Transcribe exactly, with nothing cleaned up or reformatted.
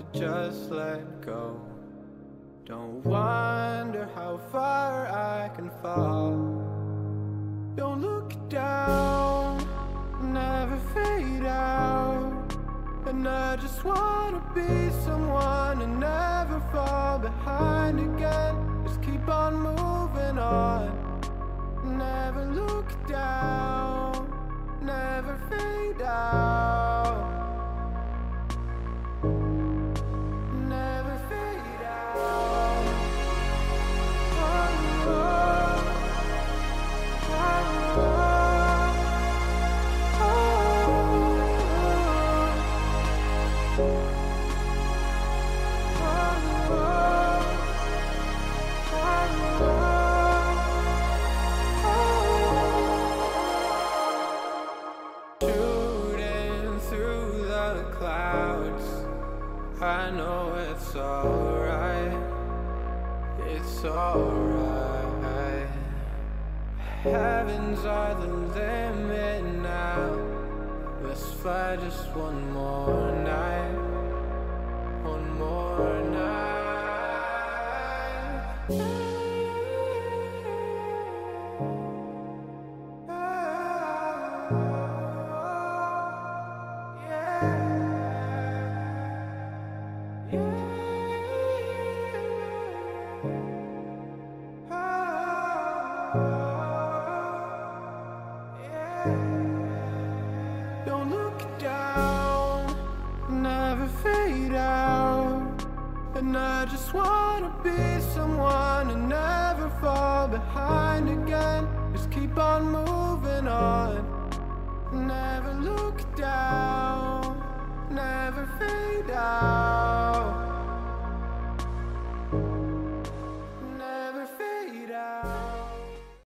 just let go. Don't wonder how far I can fall. Don't look down, never fade out. And I just wanna be someone and never fall behind again. Just keep on moving on. Never look down, never fade out. Never fade out. Oh, oh, oh, I know it's alright, it's alright. Heavens are the limit now. Let's fly just one more night, one more night. Don't look down, never fade out. And I just wanna be someone and never fall behind again. Just keep on moving on. Never look down, never fade out.